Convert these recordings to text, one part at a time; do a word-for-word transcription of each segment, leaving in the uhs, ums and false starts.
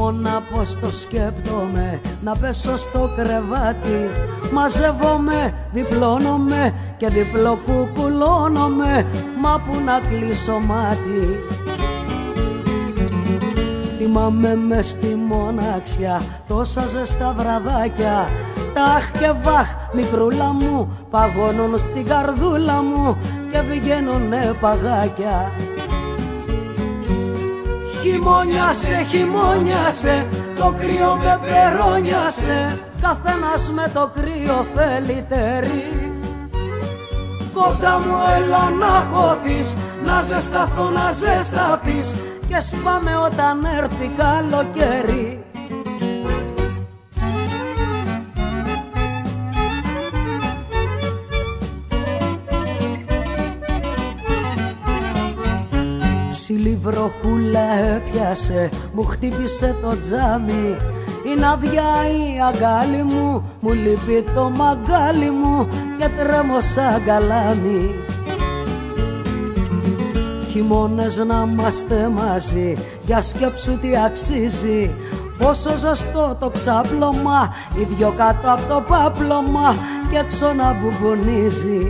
Χειμώνα πως το σκέπτομαι, να πέσω στο κρεβάτι. Μαζεύομαι, διπλώνομαι και διπλοκουκουλώνομαι, μα που να κλείσω μάτι. Θυμάμαι μες στη μοναξιά τόσα ζεστά βραδάκια. Τάχ και βάχ μικρούλα μου παγώνουν στην καρδούλα μου και βγαίνουνε παγάκια. Χειμώνιασε, χειμώνιασε, το κρύο με περώνιασε, καθένας με το κρύο θέλει τέρι. Κοντά μου έλα να χωθείς, να ζεσταθώ, να ζεσταθείς και σπάμε όταν έρθει καλοκαίρι. Ψηλή βροχούλα έπιασε, μου χτύπησε το τζάμι. Είναι άδεια η αγκάλι μου, μου λείπει το μαγκάλι μου και τρέμω σαν καλάμι. Χειμώνες να είμαστε μαζί, για σκέψου τι αξίζει. Πόσο ζεστό το ξάπλωμα, οι δυο κάτω από το πάπλωμα και έξω να μπουμπουνίζει.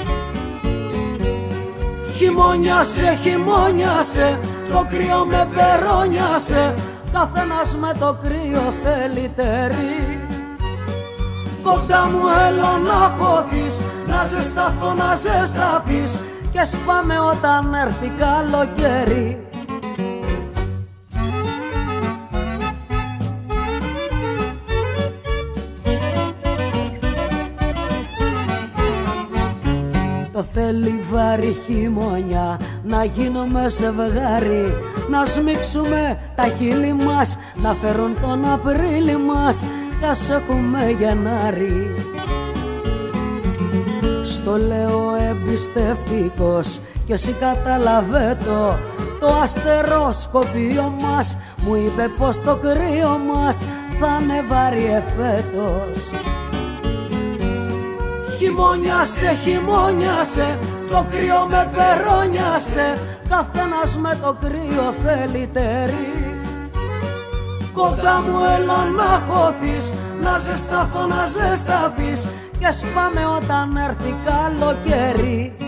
Χειμώνιασε, χειμώνιασε, το κρύο με περώνιασε, καθένας με το κρύο θέλει τέρι. Κοντά μου έλα να χωθείς, να ζεσταθώ, να ζεσταθείς και σπάμε όταν έρθει καλοκαίρι. Το θέλει βάρη χειμωνιά, να γίνουμε ζευγάρι, να σμίξουμε τα χείλη μας, να φέρουν τον Απρίλη μας κι ας έχουμε Γενάρη. Στο λέω εμπιστευτικός κι εσύ κατάλαβε το, το αστεροσκοπείο μας μου είπε πως το κρύο μας θα είναι βάρη εφέτος. Χειμώνιασε, χειμώνιασε, το κρύο με περώνιασε, καθένας με το κρύο θέλει τέρι. Κοντά μου έλα να χωθείς, να ζεσταθώ, να ζεσταθείς και σπάμε όταν έρθει καλοκαίρι.